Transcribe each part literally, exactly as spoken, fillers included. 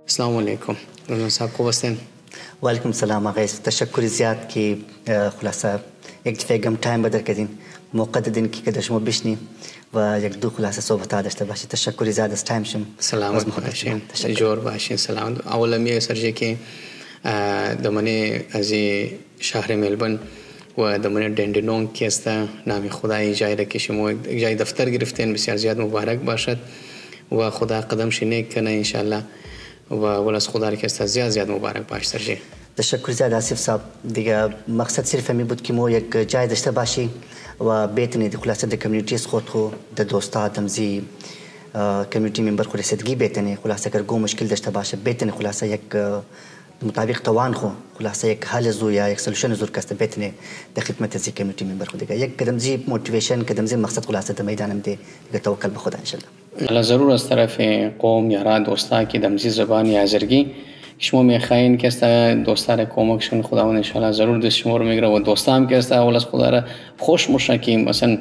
السلام علیکم رضوان صاحب خوب هستین؟ وعلیکم السلام آقای تشکر زیاد که خلاصه یک دفعه گم تایم بدر کردین موقع دادین که کده شما بشنی و یک دو خلاصه صحبت ها داشته باشید. تشکر زیاد از تایم شم. سلامت باشین، جور باشین. سلامت. اولا می سرجه که دمانه از شهر ملبورن و دمانه دندنون که است نام خدای جای را که شما جای دفتر گرفتین بسیار زیاد مبارک باشد و خدا قدم شنیک کنه انشالله و ولس خدا را که است زیاد زیاد مبارک باش سرجه. تشکر زیاد آصف صاحب. دیگه مقصد صرف همی بود که ما یک جای داشته باشی و بتونی دی خلاصه دی کمیونیتیز خود خو د دوستا دمزی کمیونیتی ممبر خو رسیدگی بتونی خلاصه اگر گو مشکل داشته باشه بتونی خلاصه یک مطابق توان خو خلاصه یک حل زو یا یک سولوشن زور کسته بتونی د خدمت زی کمیونیتی ممبر خو دیگه یک قدم زی موتیویشن قدم زی مقصد خلاصه د میدانم دی دیگه توکل به خدا ان شاء الله. الله ضرور از طرف قوم یا را دوستا که دمزی زبان یا ازرگی شما میخواین که است دوستا را کمکشون خداوند ان شاء الله ضرور دست شما رو میگیره و دوستا هم که است اول از خدا را خوش مشه که مثلا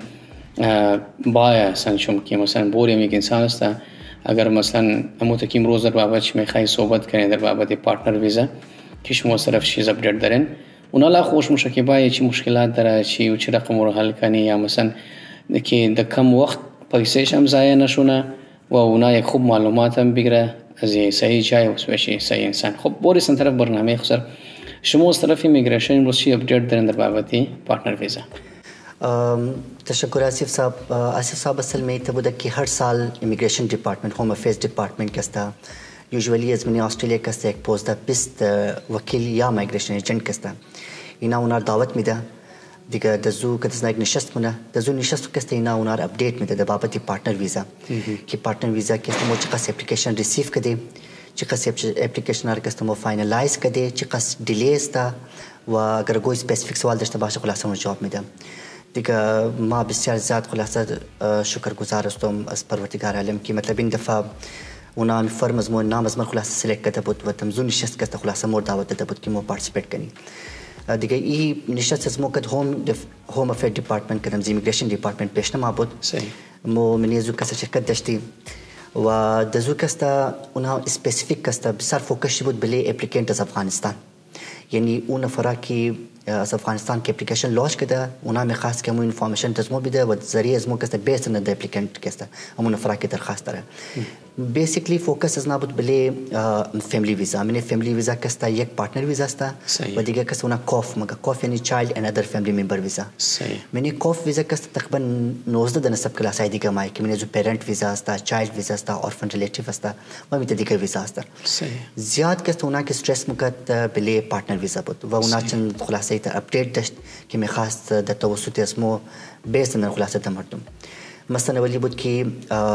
بایا سن شما که مثلا بوری میگه انسان است اگر مثلا اموت که امروز در بابت میخواین صحبت کنید در بابت پارتنر ویزا که شما صرف چیز اپدیت دارین اونا لا خوش مشه که بایا چی مشکلات داره چی و چی رقم رو حل کنی یا مثلا که در کم وقت پیسهش هم ضایع نشونه و اونا یک خوب معلومات هم بگیره از صحیح جای و صحیح انسان. خب بوریس طرف برنامه خسر شما از طرف ایمیگریشن امروز چی اپدیت دارین در بابت پارتنر ویزا؟ تشکر آصف صاحب. آصف صاحب اصل میں یہ بودا کہ ہر سال امیگریشن ڈپارٹمنٹ ہوم افیئرز ڈپارٹمنٹ کستا یوزولی از منی آسٹریلیا کستا ایک پوستا پست وکیل یا مایگریشن ایجنٹ کستا اینا اونار دعوت میده دیگه دزو که دزنا یک نشست مونه دزو نشست کسته اینا اونار اپدیت میده در بابت پارتنر ویزا که پارتنر ویزا کسته مو چقدر اپلیکیشن ریسیو کده چقدر اپلیکیشن ار کسته مو فاینالایز کده چقدر دیلی استا و اگر کوئی اسپسیفیک سوال داشته باشه خلاصه اون جواب میدم. دیگه ما بسیار زیاد خلاصه شکرگزار هستم از پروردگار عالم که مطلب این دفعه اونا می فرم از مو نام از من خلاصه سلیکت کرده بود و تمزو نشست کسته خلاصه مور دعوت داده بود که مو پارتیسیپیت کنی. دیگه ای نشست از مو کد هوم هوم افیر دیپارتمنت کدم زی ایمیگریشن دیپارتمنت پیشنما بود مو منی زو کسا شرکت داشتی و دزو کستا اونها اسپسیفیک کستا بسیار فوکس بود بلی اپلیکنت از افغانستان یعنی اون نفره که از افغانستان که اپلیکیشن لانچ کرده اونا میخواست که همون انفارمیشن تزمو بیده و ذریعه از مو کسته بیس نه د اپلیکنت کسته همون نفره که درخواست داره بیسیکلی فوکس از نبود بلی فیملی ویزا من فیملی ویزا کسته یک پارتنر ویزا است و دیگه کسته اونا کاف مگه کاف یعنی چایلد اند ادر فیملی ممبر ویزا من کاف ویزا کسته تقریبا نوزده دانه سب کلاس های دیگه مای که من جو پیرنت ویزا است چایلد ویزا است اورفن ریلیتیو است و می دیگه ویزا است زیاد کسته اونا که استرس مکت بلی پارتنر ویزا بود و اونا چند خلاصه تا اپدیت داشت که میخواست در توسط اسمو بیس من خلاصه مردم مثلا ولی بود که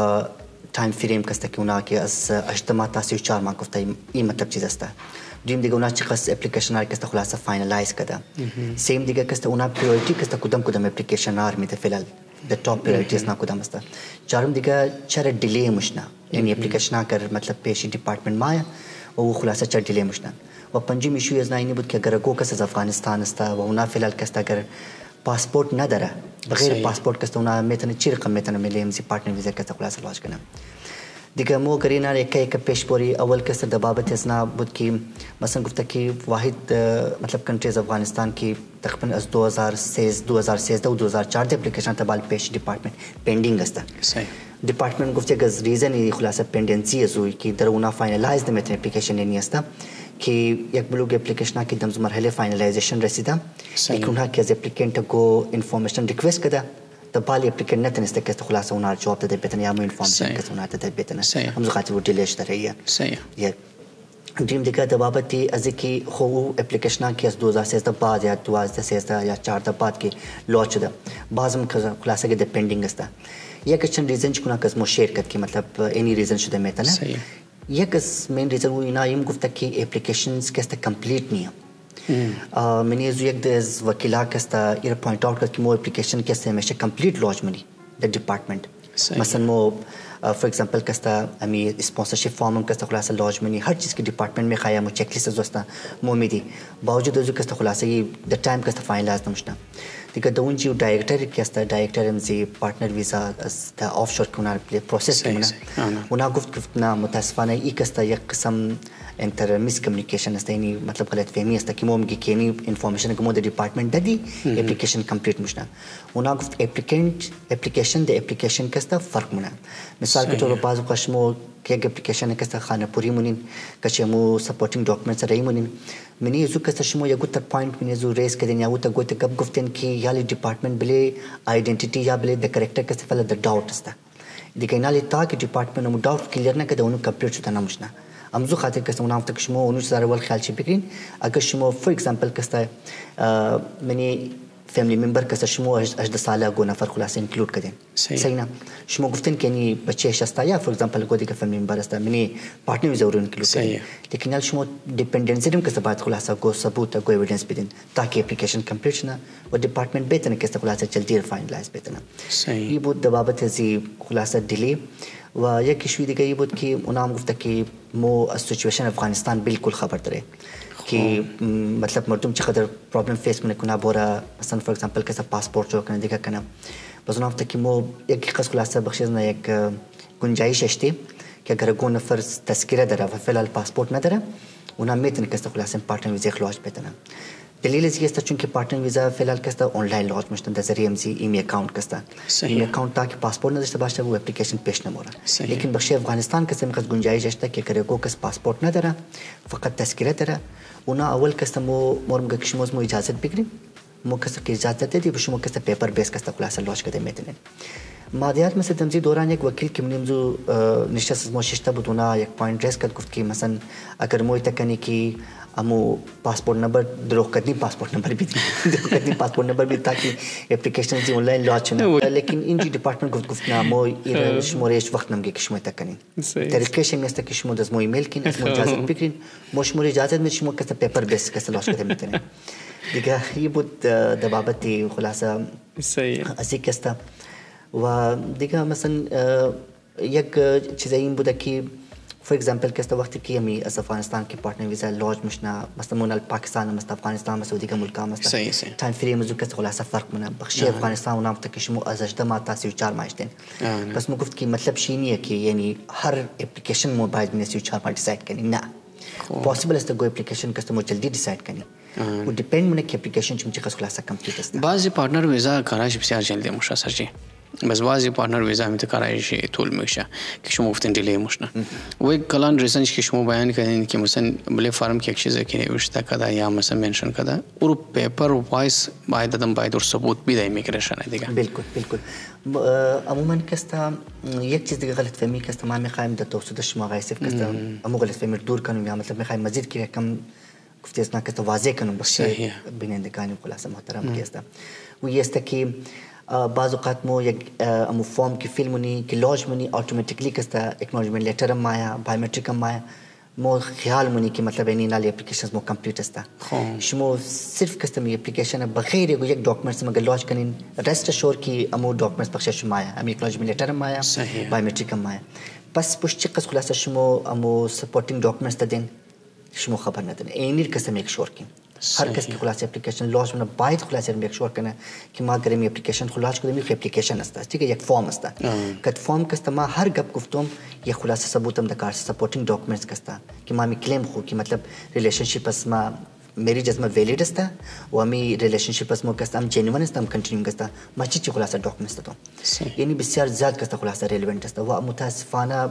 تایم فریم کسته که اونا که از اجتماع تا سی و چهار ماه گفته این مطلب چیز است دیم دیگه اونا چقدر اپلیکیشن ها کسته خلاصه فاینالایز کرده سیم دیگه کسته اونا پریوریتی کسته کدام کدام اپلیکیشن ها میده فعلا د ټاپ پریوریټیز نه کدام است چهارم دیگه چر ډیلی مشنا یعنی اپلیکیشن ها کر مطلب پیش ډپارټمنټ ما او خلاصه چر ډیلی مشنا و پنجم ایشو از نه بود که اگر کو کس از افغانستان است و اونا فعلا کسته اگر پاسپورت نداره بغیر پاسپورت کسته اونا میتونه چی رقم میتونه ملیم زی پارتنر ویزا کسته خلاصه لاش کنه دیگه مو گرینا یک یک پیش بوری اول کسته د بابت اسنا بود که مثلا گفته که واحد مطلب کنټریز افغانستان کی تقریبا از دو هزار و سه دو هزار و سیزده و دو هزار و چهارده اپلیکیشن تبال پیش ډپارټمنټ پینډینګ است صحیح ډپارټمنټ گفته که ریزن خلاصه پندنسی ازوی که در اونا فاینالایز نمیتونه اپلیکیشن نی است که یک بلوگ اپلیکیشن کی دمز مرحله فاینالایزیشن رسیده لیکن اونها که از اپلیکنت کو انفارمیشن ریکوست کرده د بالی اپلیکنت نتنسته که خلاصه اونها جواب داده بتونه یا مو انفارمیشن که اونها داده بتونه هم زغاتی و دیلیش داره صحیح یک دریم دیگه د بابتی از کی خو اپلیکیشن کی از دو هزار و سیزده بعد یا دو هزار و سیزده یا چهارده بعد کی لانچ ده بعضم خلاصه که د پندینگ است یک چند ریزن چونه که مو شیر کرد که مطلب اینی ریزن شده میتونه یک از مین ریزن و اینا ایم گفته که اپلیکیشنز که است کمپلیت نیه منی از یک از وکیلا که است ایر پوینت آوت کرد که مو اپلیکیشن که است همیشه کمپلیت لانچ منی د ډپارټمنټ مثلا مو فور ایگزامپل که است امی اسپانسرشپ فارم که است خلاصه لانچ منی هر چیز که ډپارټمنټ می خایا مو چک لیست دوستا مو میدی باوجود از که است خلاصه د ټایم که است فاینالایز نمشته دیگه د اون جو ډایرکټر که است ډایرکټر ام زی پارتنر ویزا از د آفشور کنار پروسس کنه اونا گفت گفت نه متاسفانه ای که است یک قسم انتر مس کمیونیکیشن است یعنی مطلب غلط فهمی است که موم کی یعنی انفورمیشن که مو د ډیپارټمنت د دی اپلیکیشن کمپلیټ مشنا اونا گفت اپلیکینت اپلیکیشن د اپلیکیشن کستا فرق مونه مثال کے طور پر بعض قشمو که اپلیکیشن کستا خانه پوری مونین کشمو سپورتینگ ډاکومنټس رای مونین منی زو کستا شمو یو ګټ پوینټ منی زو ریس کدن یا وته ګوت کب گفتن کی یا ډیپارټمنت بلې آیډنټیټی یا بلې د کریکټر کستا فل د ډاوټ است د کینالی تا کی ډیپارټمنت نو ډاوټ کلیر نه کده اونو کمپلیټ شته نه مشنا امزو خاطر کستا اونم تک شمو اونو زار ول خیال چی بگین اگر شمو فور ایگزامپل کستا منی فیملی ممبر کسا شمو اجد ساله گو نفر خلاص انکلود کدین صحیح نه شمو گفتن که یعنی بچه شستا یا فور ایگزامپل گو دیگه فیملی ممبر است منی پارتنر ضرور انکلود کدین لیکن حال شمو ڈیپینڈنسی دم کسا باید خلاصا گو ثبوت گو ایویڈنس بدین تاکہ اپلیکیشن کمپلیٹ شنا و ڈپارٹمنٹ بیتنا کسا خلاصا جلدی فائنلائز بیتنا یہ بود دبابت ازی خلاصا ڈیلی و یک شوی دیگه ای بود که اونام گفته که مو از سیچویشن افغانستان بالکل خبر داره که مطلب مردم چقدر پرابلم فیس کنه کنه بورا مثلا فور ایگزامپل کسا پاسپورت رو کنه دیگه کنه بس اونام گفته که مو یک قصد خلاصه بخشیزنا یک گنجایش اشتی که اگر گون نفر تذکره داره و فعلا پاسپورت نداره اونام میتونه کسا خلاصه پارتنر ویزا خلاص بتنه دلیل از است چون که پارتنر ویزا فعلا کستا آنلاین لانچ میشن در ذریعه امزی ایمی اکاونت کستا ایمی اکاونت تا که پاسپورت نداشته باشه و اپلیکیشن پیش نموره لیکن بخش افغانستان کسا میخواد گنجایش اشته که اگر گو کس پاسپورت نداره فقط تذکره داره اونا اول کستا مو مرمگه کشموز مو اجازت بگیریم مو کسا که اجازت دادی بشو مو کستا پیپر بیس کستا خلاصه لانچ کده میتونین مادیات مثل تمزی دوران یک وکیل که منیمزو نشست از ما ششتا بود اونا یک پوینت ریس کرد گفت که مثلا اگر موی تکنی که امو پاسپورت نمبر دروغ کردنی پاسپورت نمبر بھی دروغ کردنی پاسپورت نمبر بھی تاکہ اپلیکیشن زی آن لائن لانچ نہ لیکن ان جی ڈپارٹمنٹ گفت گفت نہ مو ایرش موریش وقت نمگه کشمو تکنی طریقه شمی است که شما از مو ایمیل کین از مو اجازت بگیرین مو شما اجازت می شما کس پیپر بیس کس لانچ کده میتونین دیگه یہ بود دبابت خلاصه اسی کستا و دیگه مثلا یک چیز این بوده که فور ایگزامپل کستا وقتی که همی از افغانستان کی پارتنر ویزا لانچ مشنا مثلا مونال پاکستان مثلا افغانستان مثلا دیگه ملکا مثلا تایم فریم زو کس خلاصه فرق منه بخشی افغانستان اونم تک شمو از اجده ما تا سی و چهار ماشتن بس مو گفت که مطلب شی نیه که یعنی هر اپلیکیشن موبایل می سی و چهار ما ڈیسائیڈ کنی نه پاسبل است گو اپلیکیشن کس مو جلدی ڈیسائیڈ کنی و ډیپند منه که اپلیکیشن چم چه خلاصه کمپلیټ است بعضی پارتنر ویزا کاراش بسیار جلدی مشه سرجی بس بعضی پارتنر ویزا می تکارایش طول میشه که شما گفتین دیلی مشنا و کلان ریزنش که شما بیان کردین که مثلا بله فرم که یک چیزی که نوشته کده یا مثلا منشن کده اون پیپر و وایس باید دادم باید اور ثبوت بیده ایمیگریشن دیگه بالکل بالکل عموما کستا یک چیز دیگه غلط فهمی کستا ما میخوایم در توسط شما غایسف کستا امو غلط فهمی دور کنیم یا مطلب میخوایم مزید که کم گفته اسنا کستا واضح کنیم بخش بینندگانی خلاصه محترم کستا و یہ است که بعض اوقات مو یک امو فارم کی فیل منی کی لانچ منی آٹومیٹکلی کستا اکنالجمنٹ لیٹر هم آیا بایومیٹرک هم آیا مو خیال منی که مطلب اینی نالی اپلیکیشنز مو کمپلیٹ استا شما صرف کستا می اپلیکیشن بغیر یک ڈاکومنٹس مگر لانچ کنین ریسٹ اشور کی امو ڈاکومنٹس بخش شما آیا امی اکنالجمنٹ لیٹر هم آیا بایومیٹرک هم آیا پس پشت چقدر خلاصه شما امو سپورتینگ ڈاکومنٹس دادین شما خبر ندین اینی کستا میک شور کین هر کس که خلاصه اپلیکیشن لانچ کنه باید خلاصه میک شور کنه که ما گرمی اپلیکیشن خلاص کنیم یک اپلیکیشن است ٹھیک ہے یک فارم است که فارم کست ما هر گپ گفتم یک خلاصه ثبوتم دکار سپورتینگ ڈاکومنٹس کستا که ما می کلیم خو که مطلب ریلیشنشپ اس ما میری جزمه ویلیڈ است و می ریلیشنشپ اس مو کست ام جنوین است ام کنټینیو کستا ما چی خلاصه ډاکومنٹس ته یعنی بسیار زیاد کستا خلاصه ریلیونٹ است و متاسفانه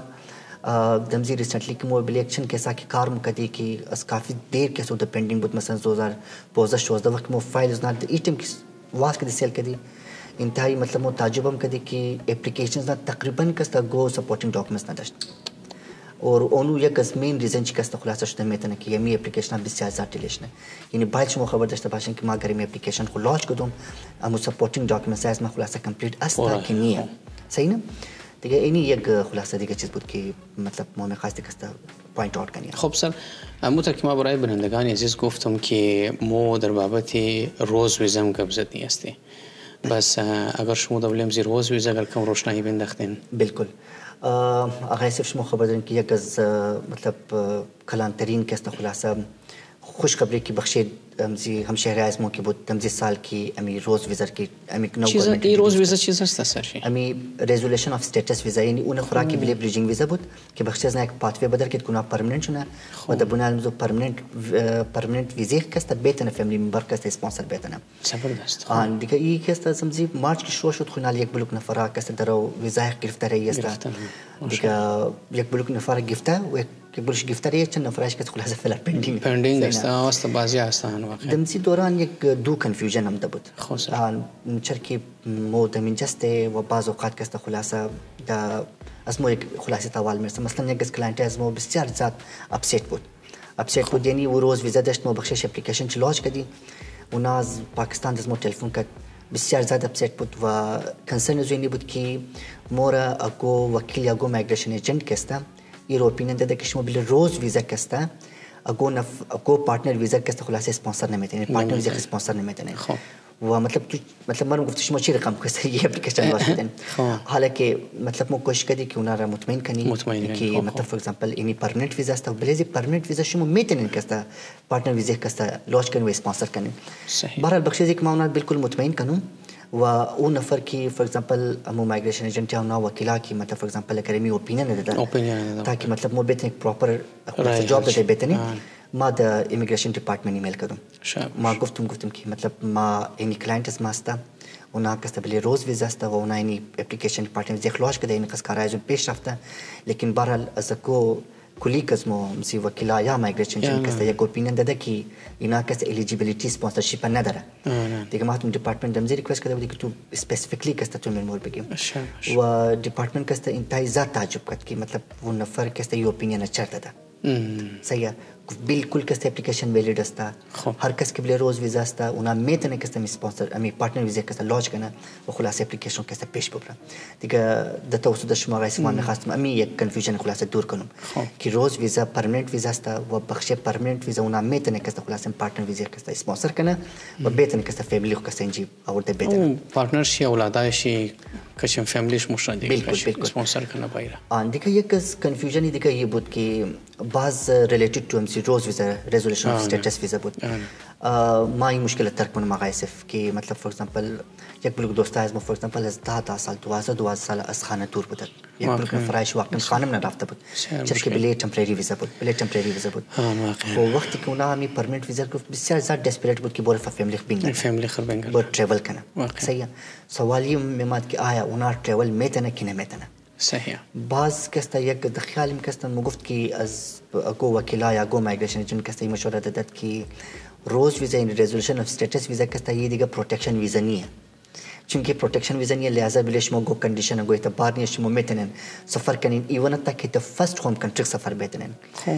دمزی ریسنٹلی کہ وہ الیکشن کیسا کہ کار مکدی کہ اس کافی دیر کیسو د پینڈنگ بود مثلا دو ہزار پانزدہ شوزدہ وقت مو فائل از ناٹ ایٹم کی واس کدی سیل کدی انتہائی مطلب مو تعجبم کدی کہ اپلیکیشنز نہ تقریبا کستا گو سپورٹنگ ڈاکومنٹس نہ داشت اور اونو یک از مین ریزن چی کستا خلاصه شده میتونه که یمی اپلیکیشن بسیار زیاد دیلیشنه یعنی باید شما خبر داشته باشین که ما اگر یمی اپلیکیشن خو لانچ کدوم امو سپورتینگ ڈاکومنٹس از ما خلاصه کمپلیٹ استا که نیه صحیح نه دیگه اینی یک خلاصه دیگه چیز بود که مطلب ما می‌خواستیم که پوینت اوت کنیم. خب سر همونطور که ما برای بینندگان عزیز گفتم که ما در بابت روز ویزا قبضت نیستی بس اگر شما دولیم زیر روز ویزا اگر کم روشنایی بنداختین بالکل آقای صرف شما خبر دارین که یک از مطلب کلانترین که است خلاصه خوشخبری که بخش امزی همشهری از مو که بود امزی سال کی امی روز ویزا کی امی نو چیزا ای روز ویزا چیز است سرشی امی رزولوشن اف استاتس ویزا یعنی اون خوراکی بلی بریجینگ ویزا بود که بخشی از یک پاتوی بدر که تكون پرمننت شونه و دبنا المزو پرمننت پرمننت ویزا کسته بیتن فامیلی ممبر کسته اسپانسر بیتن زبردست آن دیگه ای کسته امزی مارچ کی شروع شد خونال یک بلوک نفر کسته درو ویزا گرفتاری است دیگه یک بلوک نفر گرفته و که بلوش گرفتاری چند نفرش که خلاص فعلا پندینگ پندینگ است است بازی هستن واقعا دمسی دوران یک دو کنفیوژن هم بود آن چرکی مو دمین جسته و بعض اوقات کسته خلاصه دا از مو یک خلاصه توال میرسه مثلا یک از کلاینت از مو بسیار زیاد اپسیت بود اپسیت بود یعنی و روز ویزا داشت مو بخشش اپلیکیشن چلاش کردی و ناز پاکستان از مو تلفن کرد بسیار زیاد اپسیت بود و کنسرن زوینی بود که مورا اگو وکیل اگو مایگریشن ایجنت کسته ایرو اپینین داده که شما بله روز ویزا کسته اگو نف اگو پارتنر ویزا کسته خلاصه اسپانسر نمیتونه پارتنر ویزا اسپانسر نمیتونه و مطلب تو مطلب ما گفت شما چی رقم کسته یه اپلیکیشن واسطن حالا که مطلب ما کوشش کردی که اونا را مطمئن کنی که مطلب فور ایگزامپل اینی پرمننت ویزا است و بلزی پرمننت ویزا شما میتونین کسته پارتنر ویزا کسته لانچ کنی و اسپانسر کنی برای بخشی که ما اونا بالکل مطمئن کنم و اون نفر کی فور ایگزامپل امو مایگریشن ایجنت یا نو وکیلا کی مطلب فور ایگزامپل کرمی اوپینین داده اوپینین تاکي مطلب مو بیت پراپر جاب داده بیتنی ما د ایمیگریشن ډپارټمنټ ایمیل کردم ما گفتم گفتم که مطلب ما اینی کلاینت از ماستا اونا کسته بلی روز ویزا است و اونا اینی اپلیکیشن ډپارټمنټ زخلاش کده این قص کارایز پیش رفته لیکن بهرحال از کو کلیک از مو مسی وکیلا یا مایگریشن ایجنت کسته یک اوپینین داده که اینا کسته الیجیبیلیتی اسپانسرشیپ نداره دیگه ما تون ډپارټمنټ دمزی ریکوست کده بودی که تو اسپسیفیکلی کسته تو من مور بگیم و ډپارټمنټ کسته انتهای ذات تعجب کرد که مطلب اون نفر کسته یو اوپینین چرته ده صحیح بالکل کسته اپلیکیشن ویلیڈ است هر کس که بله روز ویزا است اونا میتونه کسته می اسپانسر امی پارتنر ویزا کسته لانچ کنه و خلاص اپلیکیشن کسته پیش ببره دیگه د توسط شما رئیس ما میخواستم امی یک کنفیوژن خلاص دور کنم که روز ویزا پرمننت ویزا است و بخش پرمننت ویزا اونا میتونه کسته خلاص پارتنر ویزا کسته اسپانسر کنه و بیتونه کسته فامیلی کسته انجی اورده بیتونه پارتنر شی اولادایشی کشم فامیلیش مشاهده بالکل اسپانسر کنه بایره آن دیگه یک از کنفیوژن دیگه یه بود که بعض ریلیتد تو امسی روز ویزا resolution of status visa بود ما این مشکل ترک من مقایسف که مطلب فور ایگزامپل یک بلوک دوستا از ما فور ایگزامپل از ده ده سال دوازده دوازده سال از خانه دور بودن یک بلوک فرایش واقعا خانم نرفته بود چرا که بلی تمپرری ویزا بود بلی تمپرری ویزا بود و وقتی که اونا همی پرمننت ویزا گفت بسیار زیاد دسپریت بود که بور فامیلی بینگ فامیلی خر بینگ بور ترافل کنه صحیح سوالی میماد که آیا اونا ترافل میتونه کی نمیتونه صحیح باز کسته یک د خیال میکسته مو گفت که از اگو وکیلا یا اگو مایگریشن ایجنت کسته مشوره داد که روز ویزا این رزولوشن اف استاتس ویزا کسته یه دیگه پروتکشن ویزا نیه چونکه پروتکشن ویزا نیه لہذا بلش مو گو کنډیشن اگو اعتبار نیه شما میتونن سفر کنین ایون تا که د فرست هوم کنټری سفر بیتنن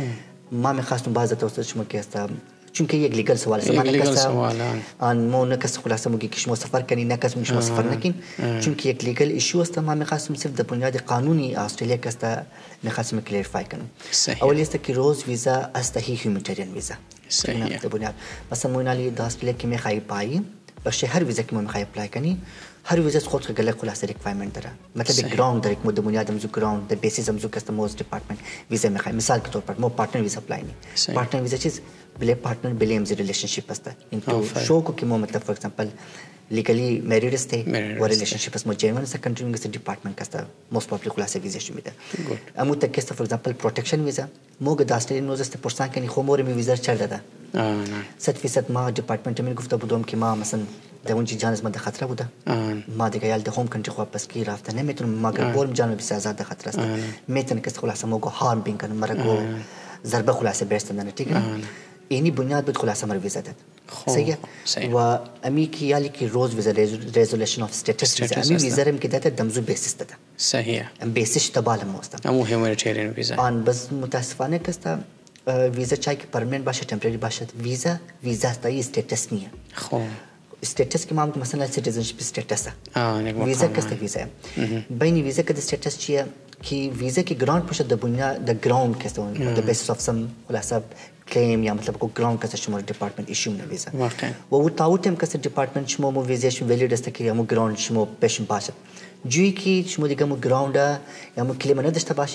ما میخواستم باز توسط شما که است چونکه یک لیگل سوال سمانه کسا آن مو نکس خلاصه موگی که شما سفر کنی نکس مو شما سفر نکین چونکه یک لیگل ایشو است ما میخواستم صرف در بنیاد قانونی استرالیا کستا میخواستم کلیریفای کنم اولی است که روز ویزا است هی هیومانیتریان ویزا صحیح در بنیاد مثلا مونالی در استرالیا که میخوای پایی باشه هر ویزا که ما میخوای اپلای کنی هر ویزا خود که گله خلاصه ریکوایرمنت داره مطلب گراوند داره که مو بنیاد امزو گراوند د بیسیس امزو کستموز ډپارټمنټ ویزا میخوای مثال کے طور پر مو پارتنر ویزا اپلای نی پارتنر ویزا چیز بله پارتنر بله امزی ریلیشنشپ است انتو شو کو که مو مطلب فور ایگزامپل legally married است و relationship است مو جنوین است کنټرینګ است ډپارټمنټ کستا موست پاپلی خلاصه ویزا شمیده امو تک کستا فور ایگزامپل پروتکشن ویزا مو د استرالیا نوز است پرسان کنی خو مور می ویزا چرده ده صد فیصد ما ډپارټمنټ می گفته بودم که ما مثلا در اونجا جان از ما در خطر بوده ما دیگه یال در هوم کنتری خواب پس کی رفته نمیتونم مگر بولم جان بسیار زیاد در خطر است میتونه کس خلاصه موگو هارم بین کنم مرا گو ضربه خلاصه برستندن ٹھیک اینی بنیاد بود خلاصه مر ویزا داد صحیح و امی کی یالی کی روز ویزا ریزولوشن اف استاتس ویزا امی ویزا رم کی داده دمزو بیسیس داده صحیح ام بیسیس تبال موست امو هیومانیتریان ویزا آن بس متاسفانه کستا ویزا چای که پرمننت باشه تمپرری باشه ویزا ویزا است ای استاتس نیه خو استاتس که ما مثلا سیتیزنشپ استاتس اه ویزا کسته ویزا بین ویزا که استاتس چیه که ویزا کی گراند پوشت د بنیاد د گراوند کسته د بیسیس اف سم خلاصه claim یا مطلب کو گراوند کسته شما ډپارټمنټ ایشو نه ویزا و و تاوتم کسته ډپارټمنټ شما مو ویزا شم ویلیډ است که مو گراوند شما پېشن باشه جوی کی شما دیگه مو گراوند یا مو کلیم نه داشته باشین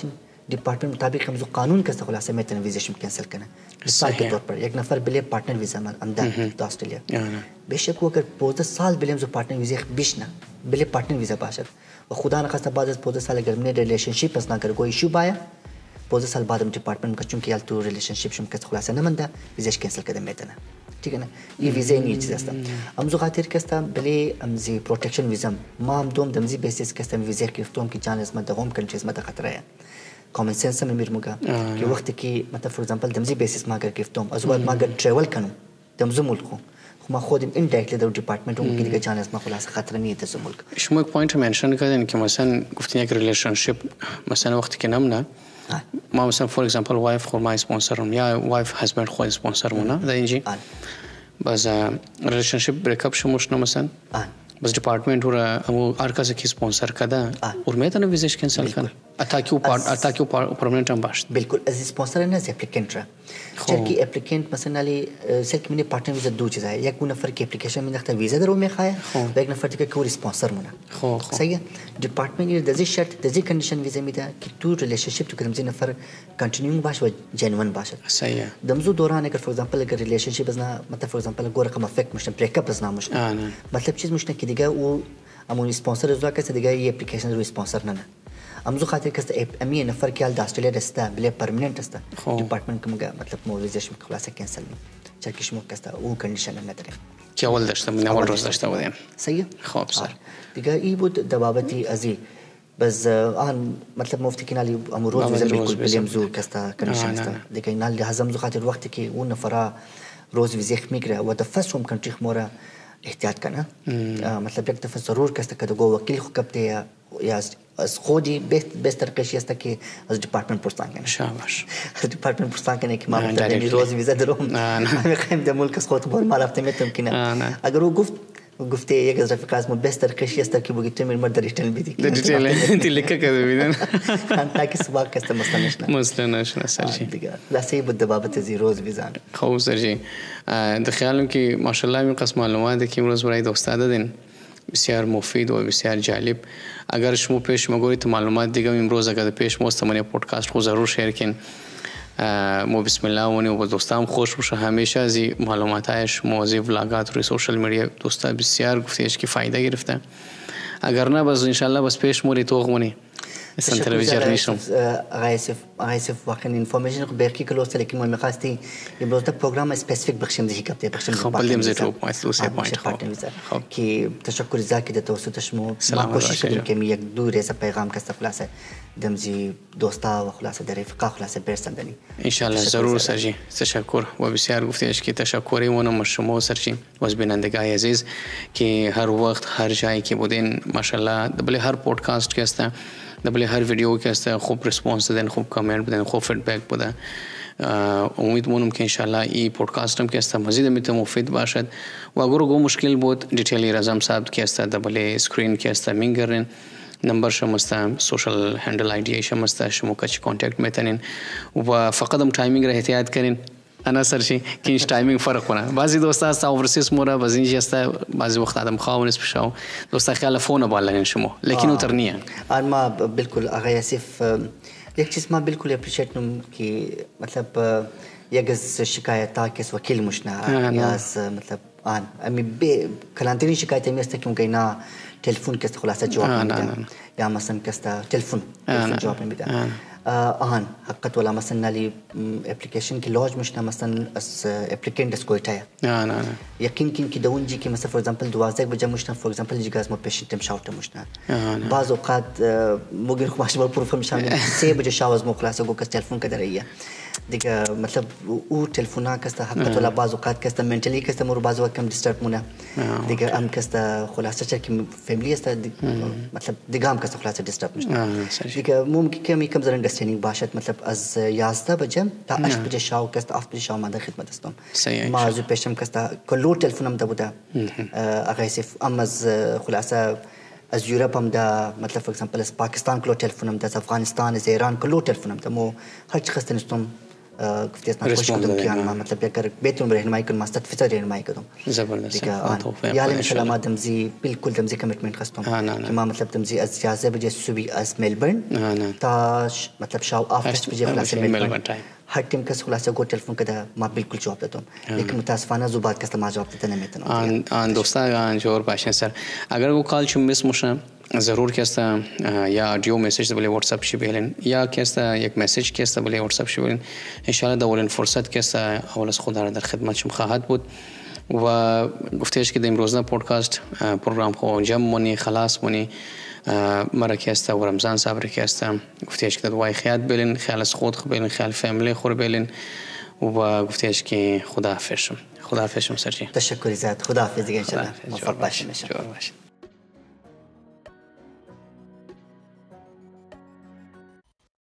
department मुताबिक हम जो कानून का खुलासा में तनवीजेशन कैंसिल करना मिसाल के तौर पर एक नफर बिले पार्टनर वीजा में अंदर तो ऑस्ट्रेलिया बेशक वो अगर पोजा साल बिले जो पार्टनर वीजा बिश ना बिले पार्टनर वीजा बाशत और खुदा न खास्ता बाद पोजा साल अगर हमने रिलेशनशिप ना कर कोई इशू बाया पोजा साल बाद हम डिपार्टमेंट का चूंकि यार तो रिलेशनशिप शुम का खुलासा न मंदा वीजा कैंसिल कर देते ना ठीक है ना ये वीजा नहीं चीज़ है हम जो खातिर कैसा बिले हम जी प्रोटेक्शन वीजा माँ हम दोम दमजी बेसिस कैसा वीजा की तुम की जान इसमें होम कंट्रीज में खतरा है कॉमन सेंस में मेरे मुका कि वक्त की मतलब फॉर एग्जांपल दमजी बेसिस मागर गिफ्टोम अजूबाद मागर ट्रैवल करूँ दमजो मुल्क को ما خود इनडायरेक्टली दो डिपार्टमेंट उनकी दिखे जाने इसमें खुलासा खतरा नहीं है तो मुल्क इसमें एक पॉइंट मेंशन कर दें कि مثلا गुफ्तनी एक रिलेशनशिप مثلا वक्त के नाम ना ما مثلا फॉर एग्जांपल वाइफ को माय स्पॉन्सर हूँ या वाइफ हस्बैंड को स्पॉन्सर हूँ ना दाइंजी बस रिलेशनशिप ब्रेकअप शमुश ना مثلا बस डिपार्टमेंट हो रहा है वो आर का से की स्पॉन्सर कदा और मैं तो ना विजिट कैंसिल कर अता क्यों पार्ट अता क्यों परमानेंट हम बात बिल्कुल एज स्पॉन्सर है ना एप्लीकेंट रहा चल की एप्लीकेंट مثلا ली सेल की मैंने पार्टनर वीजा दो चीज़ है एक वो नफर की एप्लीकेशन में नखता वीजा दरो में खाया और एक नफर के कोई स्पॉन्सर मुना सही है डिपार्टमेंट ये दजी शर्त दजी कंडीशन वीजा में था कि टू रिलेशनशिप तो कदम से नफर कंटिन्यूइंग बाश व जेन्युइन बाश सही है दमजो दौरान अगर फॉर एग्जांपल अगर रिलेशनशिप ना मतलब फॉर एग्जांपल गोर कम अफेक्ट मुश्किल ब्रेकअप ना मुश्किल मतलब चीज़ मुश्किल की दिगा वो अमूनी स्पॉन्सर जुआ कैसे दिगा ये एप्लीकेशन जो स्पॉन्सर ना हम जो खातिर कैसे अमी नफर के आल ऑस्ट्रेलिया रस्ता बिले परमानेंट रस्ता डिपार्टमेंट का मगा मतलब मोविजेशन खुलासा कैंसिल में चरकिश मुक कैसे वो कंडीशन में तरे क्या वाल दश्ता من أول روز داشته بودیم सही है خوب سر دیگه ای بود دبابتی ازی بس آن मतलब मुफ्ती की नाली हम रोज विज़ा बिल्कुल बिलियम जू कैसा कंडीशन कैसा دیگه नाली हज़म जो खातिर वक्त की वो नफरा रोज विज़ा खमीकरा वो द फर्स्ट होम कंट्री मोरा احتیاط करना मतलब एक दफ़ा ज़रूर कैसे कदो गो वकील खुकबते या या خودی बेस्ट बेस्ट तरकीश است که از دیپارتمنت پرسان کنه شاباش از دیپارتمنت پرسان کنه که ما مثلا روز ویزا دارم میخوایم در ملک خود بار ما رفتیم میتونم که نه اگر او گفت گفته یک از رفیقات ما بیست ترکیشی است که بگید تو میرم در دیتیل بیدی در دیتیل دیلکه کده بیدن تاکي سباق کست مسئله نشنا مسئله نشنا سرجی دیگه لاسه بود بابت زی روز ویزا خوب سرجی در خیالم که ماشاءالله این قسم معلوماتی که امروز برای دوستان دادین بسیار مفید و بسیار جالب اگر شما پیش مگوید معلومات دیگه امروز اگر پیش مستمانی پودکاست خود ضرور شیر کن مو بسم الله ونی و دوستام خوش باشه همیشه از معلوماتش موضوع ولاگات روی سوشال میدیا دوستا بسیار گفتیش که فایده گرفته اگر نه بس ان شاء الله بس پیش موری توغ مونی مثلا تلویزیون نیشم غایسف غایسف واقعا اینفورمیشن باقی کلوست لیکن ما می‌خواستیم امروز تا پروگرام اسپسیفیک بخشیم ذکر کرده بخشیم خب بلیم زیتو پوینت دو سه پوینت خب که تشکر زاکی ده توسط شما ما کوشش کردیم که یک دو رسا پیغام کست خلاصه دمزی دوستا و خلاصه در رفقا خلاصه برساندنی ان شاء الله ضرور سرجی تشکر و بسیار گفتیش که تشکری مونم شما سرجی و بینندگان عزیز که هر وقت هر جایی که بودین ماشاءالله دبل هر پودکاست که است دبل هر ویدیو که است خوب ریسپانس دادن خوب کامنت بدن خوب فیدبک بده امید مونم که ان شاء الله این پودکاست هم که است مزید میتونه مفید باشد و اگر گو مشکل بود دیتیلی رزم صاحب که است دبل اسکرین که است مینگرن نمبر شمسته سوشال هندل آی डी شمسته شما کچ کانتکت میتونین و فقط هم تایمینگ را احتیاط کنین انا سرشی که این تایمینگ فرق کنه بعضی دوستا است اوورسیس مورا بعضی است بعضی وقت آدم خواهونس بشاو دوستا خیال فون بالن شما لیکن اترنیه اما بالکل آقای آصف یک چیز ما بالکل اپریشیٹ نم که مطلب یک از شکایت که وکیل مشنا یا مطلب آن امی به کلانتری شکایت می است که ممکن نه تلفون کست خلاصه جواب نمیده یا مثلا کست تلفون جواب نمیده آن حقیقت ولا مثلا نالی اپلیکیشن کی لوج مشنا مثلا اس اپلیکینت اس کویتایا نه نه یقین کن کی دون جی کی مثلا فور ایگزامپل دوازده بجا مشنا فور ایگزامپل جی گاز مو پیشنت تم شاوت مشنا بعض اوقات ممكن خماش بال پروفم شامل سه بجا شاوز مو خلاصه گو کس تلفون کدر رہی ہے دیگه مطلب او تلفونا کسته حقیقت ولا بعض اوقات کسته منتلی کسته مور بعض وقت کم دیسٹرب مونه دیگه ام کسته خلاصه چر کی فیملی است مطلب دیگه ام کسته خلاصه دیسٹرب میشه دیگه ممکن کمی کم زر اندرستندینگ باشد مطلب از یازده بجه تا هشت بجه شاو کسته هفت بجه شاو ماده خدمت استم ما از پیشم کسته کلو تلفونم ده بوده اغیسف ام از خلاصه از یورپ هم ده مطلب فور ایگزامپل از پاکستان کلو تلفونم ده از افغانستان از ایران کلو تلفونم ده مو هر چی خسته نستم گفتی از من خوش کدوم کیان ما مطلب اگر بهتون رهنمایی کنم ماست فطر رهنمایی کردم زبردست یا مثلا ما دمزی بالکل دمزی کمیتمنت خواستم که ما مطلب دمزی از اجازه بجه سوی از ملبورن تا مطلب شاو آفتش بجه خلاص ملبورن هر ټیم کس خلاصه گو ټلیفون کده ما بالکل جواب دادم لیکن متاسفانه زوبات کس ما جواب داده نمیتونم آن آن دوستان جور باشین سر اگر وہ کال چون مس مشن ضرور کستا یا آڈیو میسیج بله واتساپ شی بیلن یا کستا یک میسیج کستا بله واتساپ شی بیلن ان شاء الله دولن فرصت کستا اول از خدا را در خدمت شما خواهد بود و گفتهش که در امروزنا پودکاست پروگرام خو جمع مونی خلاص مونی مرا کستا و رمضان صبر کستا گفتهش که دوای خیات بیلن خیال از خود خو بیلن خیال فامیلی خور بیلن و گفتهش که خدا حافظ شم خدا حافظ شم سرجی تشکر زیاد خدا حافظ دیگه ان شاء الله موفق باشین.